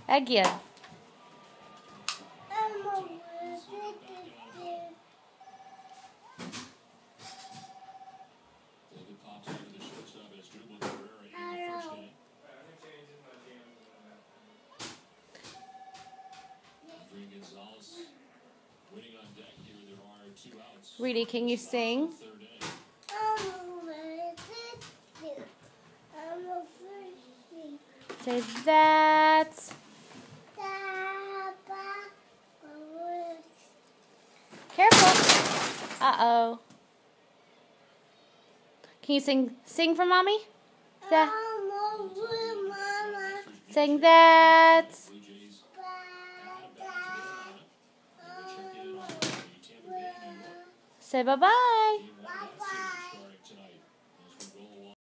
Again. Reid, can you sing? Say that. Careful. Uh-oh. Can you sing for Mommy? That. Sing that. Say bye-bye.